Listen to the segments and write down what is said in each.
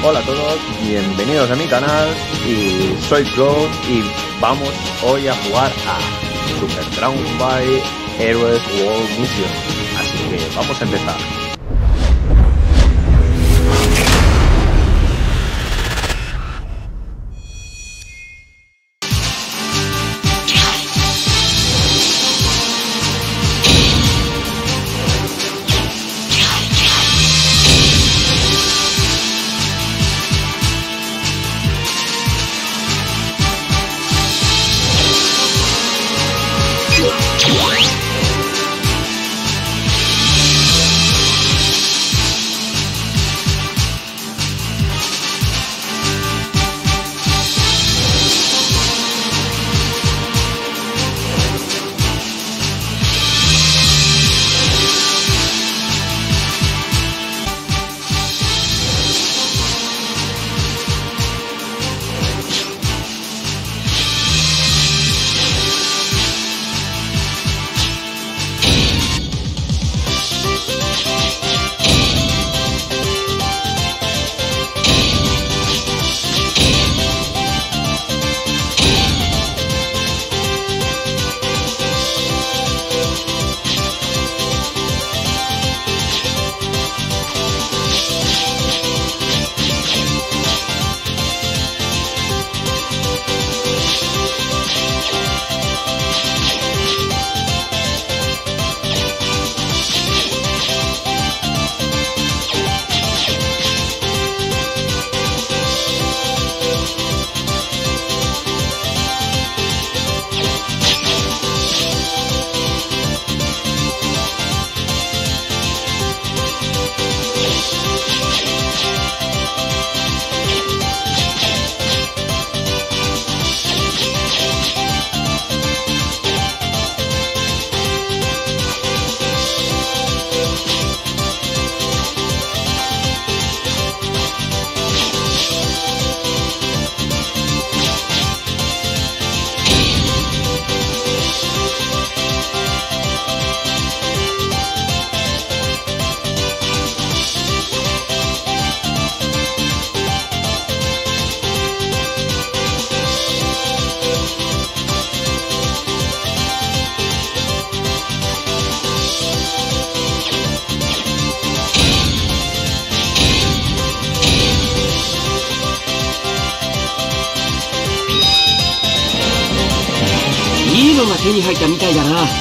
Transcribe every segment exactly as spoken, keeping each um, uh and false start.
Hola a todos, bienvenidos a mi canal y soy Claude y vamos hoy a jugar a Super Dragon Ball Heroes World Mission, así que vamos a empezar. いいのが手に入ったみたいだな。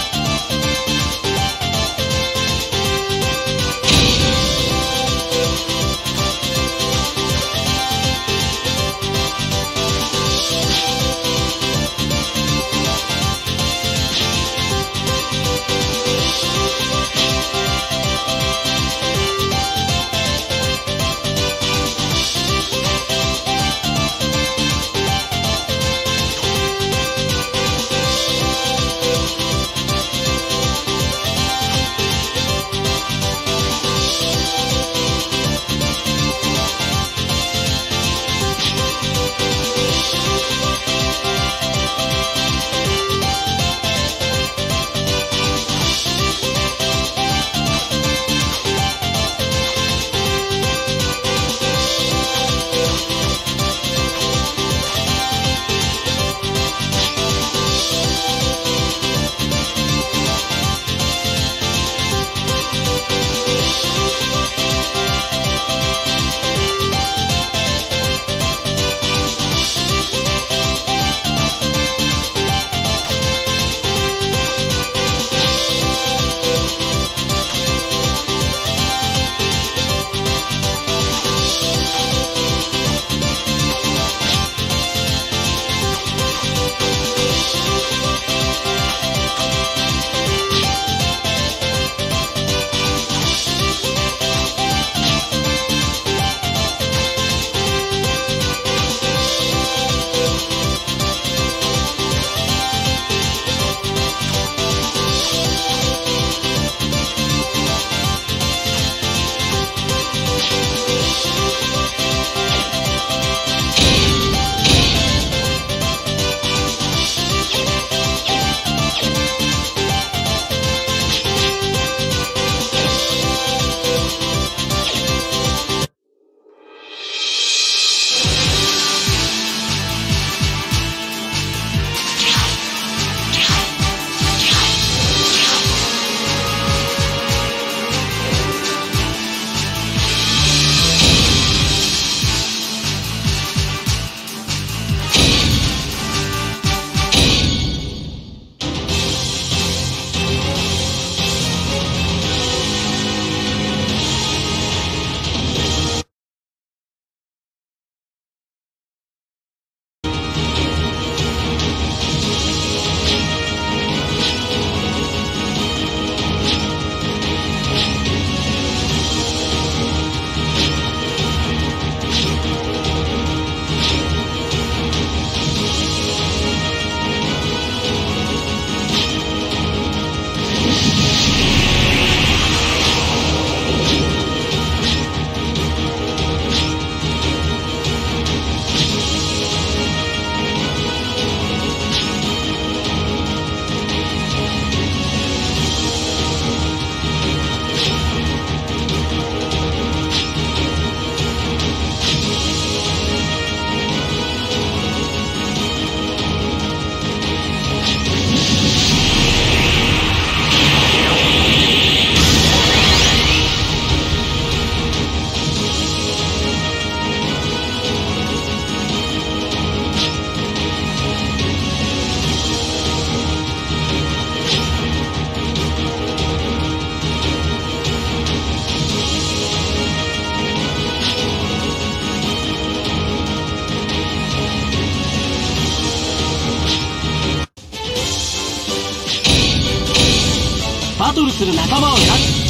バトルする仲間を出す。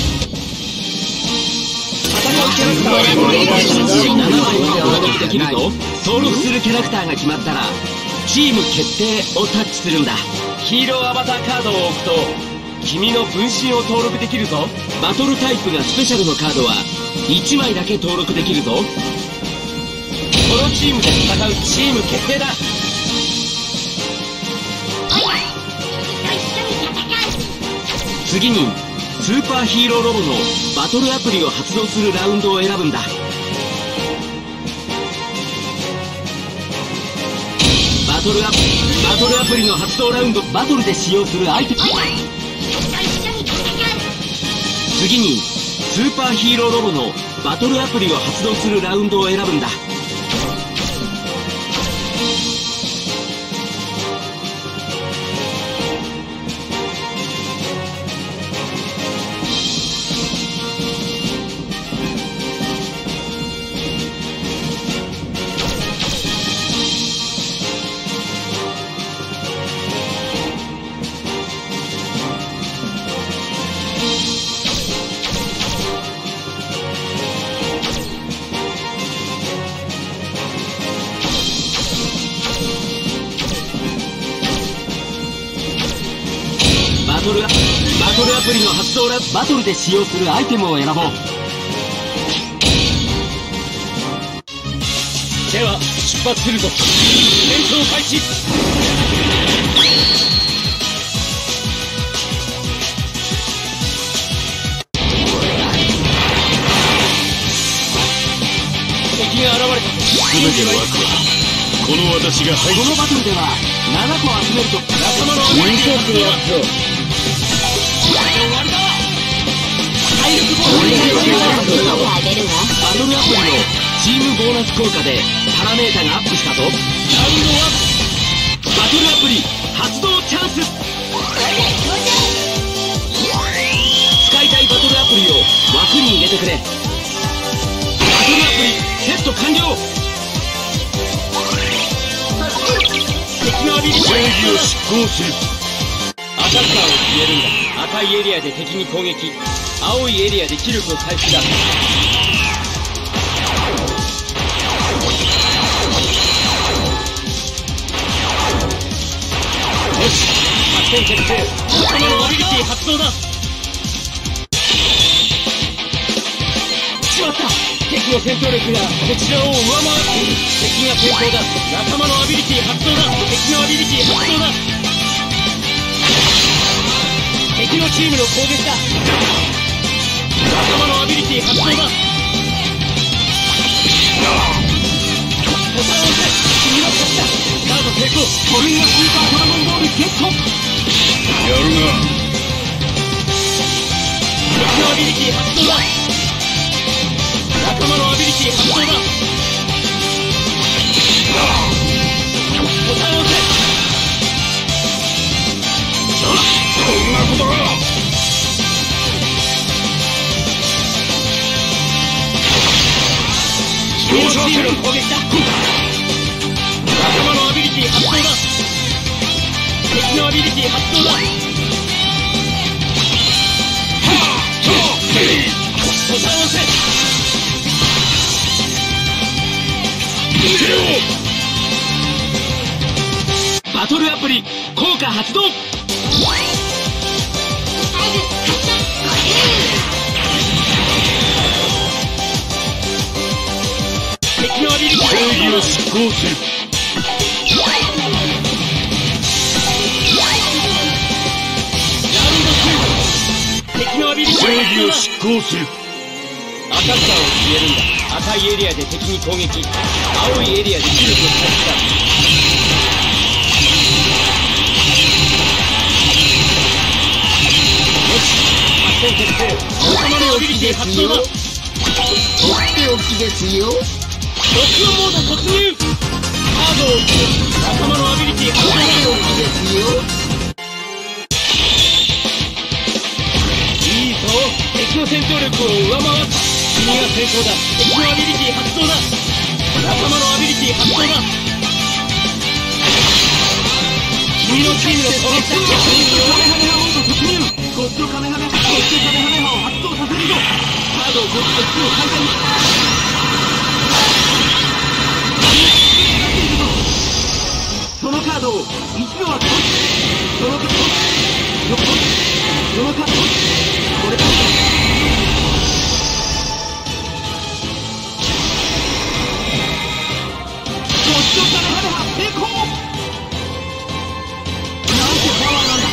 キャラクターななまいまで登録できるぞ。登録するキャラクターが決まったらチーム決定をタッチするんだ。ヒーローアバターカードを置くと君の分身を登録できるぞ。バトルタイプがスペシャルのカードはいちまいだけ登録できるぞ。このチームで戦うチーム決定だ。次にスーパーヒーローロボのバトルアプリを発動するラウンドを選ぶんだ。バトルアプリバトルアプリの発動ラウンド、バトルで使用するアイテム。次にスーパーヒーローロボのバトルアプリを発動するラウンドを選ぶんだ。バトルアバトルアプリの発動ラバトルで使用するアイテムを選ぼう。では出発するぞ。戦闘開始。敵が現れた。全ての枠はこの私が入る。このバトルではななこ集めると仲間のアビリティが発動だ。終わりだ。体力ボーナスバトルアプリのチームボーナス効果でパラメータがアップしたぞ。ラウンドワンバトルアプリ発動チャンス。使いたいバトルアプリを枠に入れてくれ。バトルアプリセット完了。敵のアビリティ正義を執行する。アタッカーを決めるんだ。赤いエリアで敵に攻撃、青いエリアで気力を回復だ。よし、作戦決定。仲間のアビリティ発動だ。しまった。敵の戦闘力がこちらを上回る。敵が先行だ。仲間のアビリティ発動だ。敵のアビリティ発動だ。敵のチームの攻撃だ。仲間のアビリティ発動だ。ボタンを押せ。君の勝ちだ。カード成功。これがスーパードラゴンボールゲット。やるな。敵のアビリティ発動だ。仲間のアビリティ発動だ。ボタンを押せ。そんなことが。両チームの攻撃だ。仲間のアビリティ発動だ。敵のアビリティ発動だ。ボタンを押せ。バトルアプリ効果発動。敵のアビリティ正義を執行する。ラウンドツー敵のアビリティ正義を執行する。アタッカーを決めるんだ。赤いエリアで敵に攻撃、青いエリアで気力を回復だ。よし、作戦決定。仲間のアビリティ発動だ。とっておきですよ。ロックオンモード突入。カードを置く。仲間のアビリティ発動だ。とっておきですよ。いいぞ、敵の戦闘力を上回った。君が成功だ。敵のアビリティ発動だ。仲間のアビリティ発動だ。君のチームの攻撃だ。こゴッドカメハメハゴッドカメハメハを発動させるぞ。カードをゴッドと火を解体。そのカードをいちびょうはそのカードそのカードこれだ。ゴッドカメハメハ成功。なんてパワーなんだ。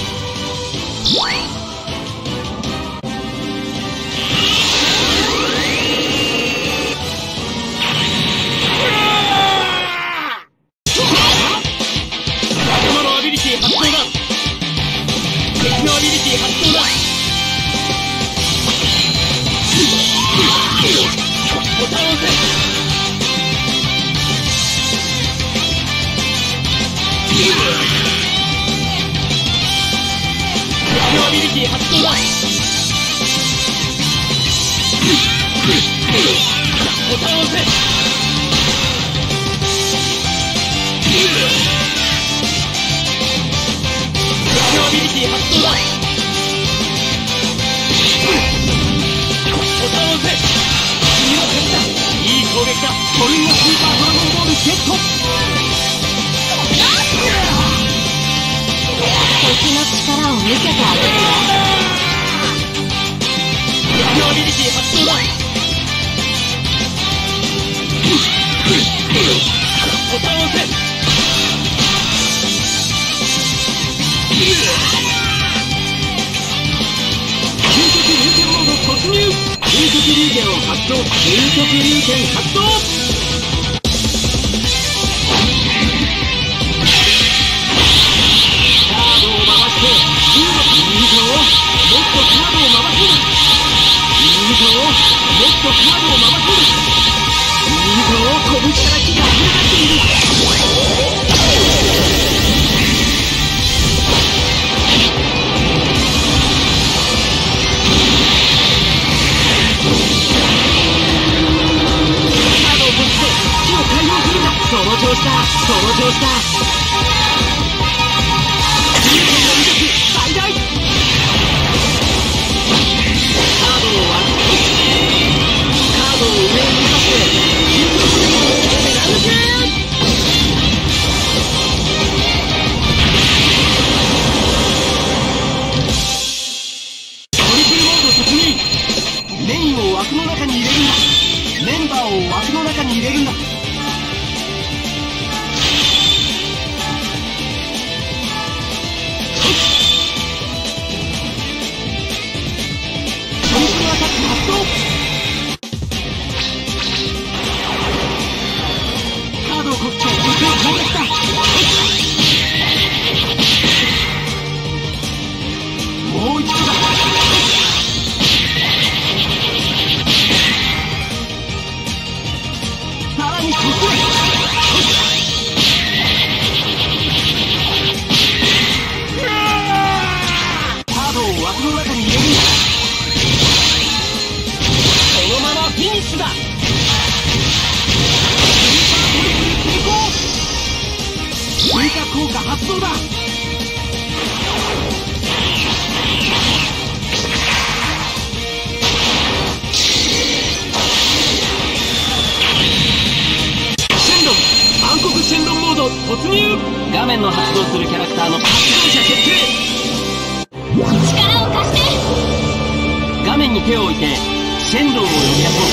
画面の発動するキャラクターの発動者決定。 力を貸して。 画面に手を置いてシェンロンを呼び出そう。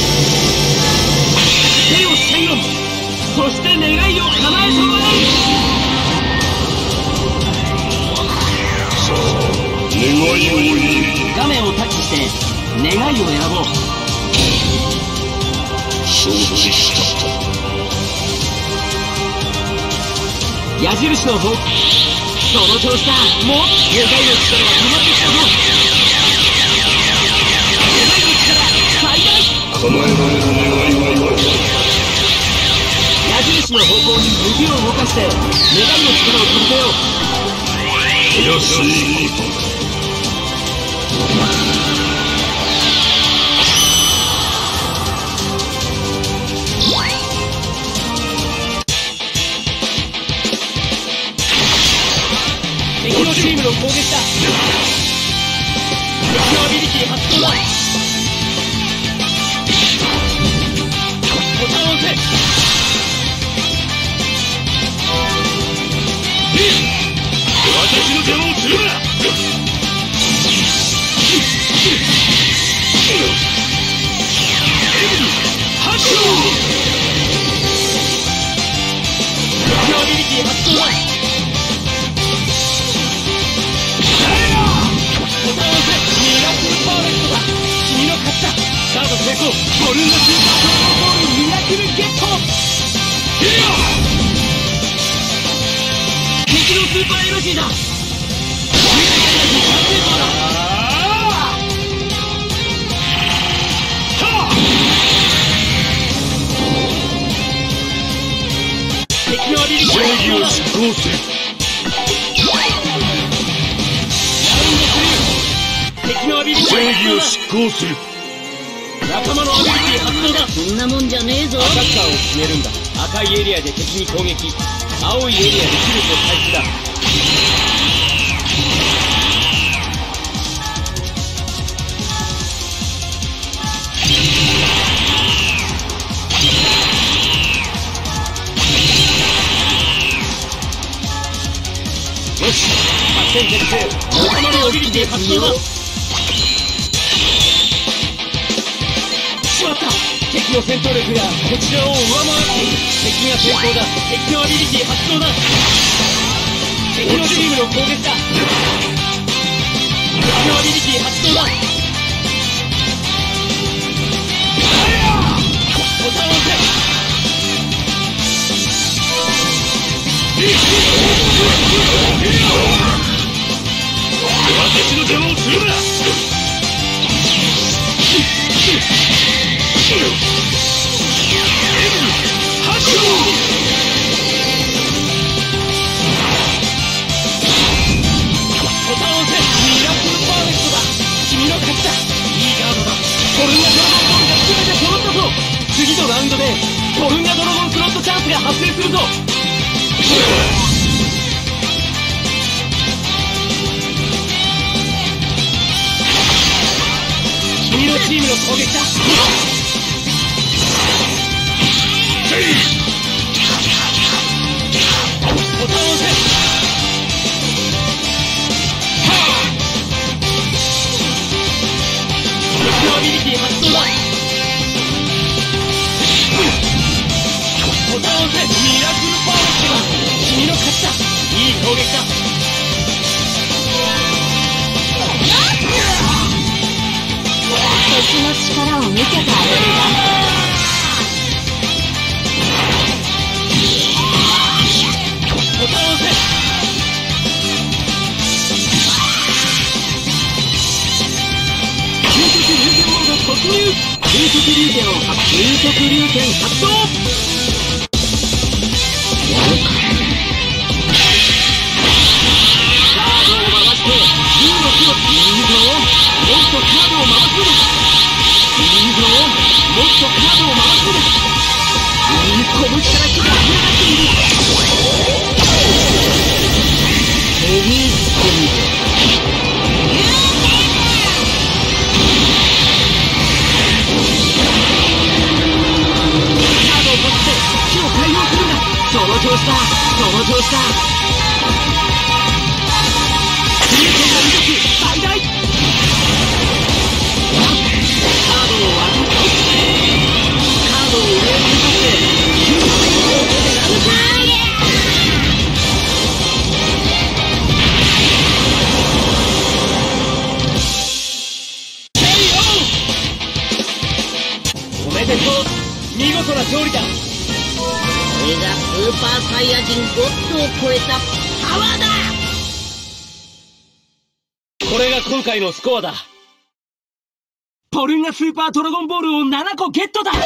手をシェンロン、そして願いを叶えたまえ。 さあ、願いを言え。 画面をタッチして願いを選ぼう。 承知した。 矢印の方、その調子だ。もう願いの力が溜まってきたぞ。願いの力最大。 叶えられる願いは今。 矢印の方向に指を動かして願いの力を届けよう。 安いことだ。 敵のチームの攻撃だ。 ビリティ発動だ。ボタンを押せ。私の邪魔をするな。発動。アビリティ発動だ。ボタンを押せ。ミラクルパーフェクトだ。君の勝ちだ。カード成功。ボルンのスーパードラゴンボールミラクルゲット。敵のスーパーエナジーだ。敵のアビリティ正義を執行せ。 敵のアビリティ正義を執行せ。 仲間のアビリティ発動だ。 そんなもんじゃねえぞ。 アタッカーを決めるんだ。赤いエリアで敵に攻撃、青いエリアでヒルト回避だ。よし、作戦決定。仲間のアビリティ発動だ。しまった。敵の戦闘力がこちらを上回っている。敵が先行だ。敵のアビリティ発動だ。敵のチームの攻撃だ。敵のアビリティ発動だ。ボタンを押せ。私の邪魔をするな。発動。ボタンを押せ。ミラクルパーフェクトだ。君の勝ちだ。いいカードだ。トルンガドラゴンボールが全て揃ったぞ。次のラウンドでトルンガドラゴンスロットチャンスが発生するぞ。君のチームの攻撃だ。ボタンを押せ。敵のアビリティ発動だ。ボタンを押せ。ミラクルパーフェクトだ。君の勝ちだ。いい攻撃だ。 敵の力を見せてあげるわ。 ボタンを押せ。究極流拳モード突入。究極流拳を発究極流拳発動。カードを回してじゅうろくをいいぞ。もっとカードを回すんだ。いいぞ。もっとカードを回すんだ。いい拳から火が溢れ出している。ヘビースピード。カードを取って火を解放するんだ。その調子だ。その調子だ。流拳の威力最大。カードを割る。カードを上に向かって急に攻撃でなるか。おめでとう。見事な勝利だ。 これがスーパーサイヤ人ゴッドを超えたパワーだ。 これが今回のスコアだ。トルンガスーパードラゴンボールをななこゲットだ。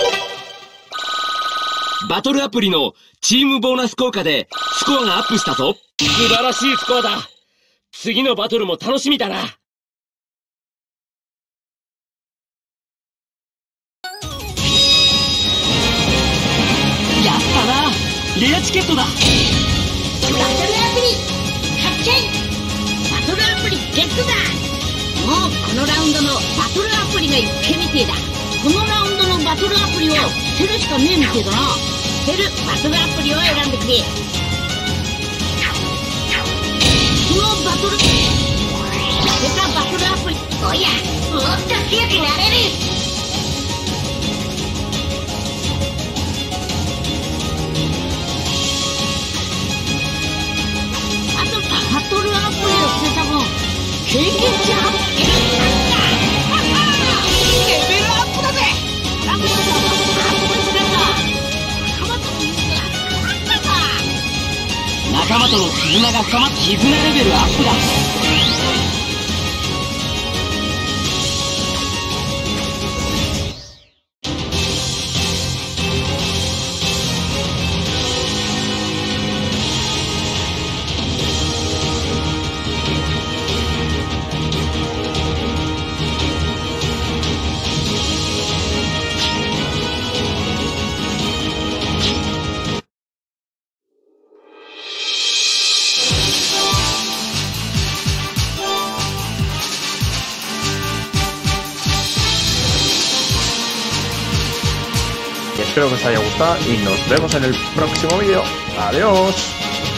バトルアプリのチームボーナス効果でスコアがアップしたぞ。素晴らしいスコアだ。次のバトルも楽しみだな。やったな。レアチケットだ。 バトルアプリ発見。バトルアプリゲットだ。おもうこのラウンドのバトルアプリが一見みてえだ。このラウンドのバトルアプリを捨てるしかねえみてえだな。捨てるバトルアプリを選んでくれ。このバトル捨てたバトルアプリ、おやもっと強くなれる。あとバトルアプリを捨てた分経験値アップ。レベルアップだぜ。ラップアップすれば仲間との絆が深まったさ。仲間との絆が深まって絆レベルアップだ。 Espero que os haya gustado y nos vemos en el próximo vídeo. Adiós.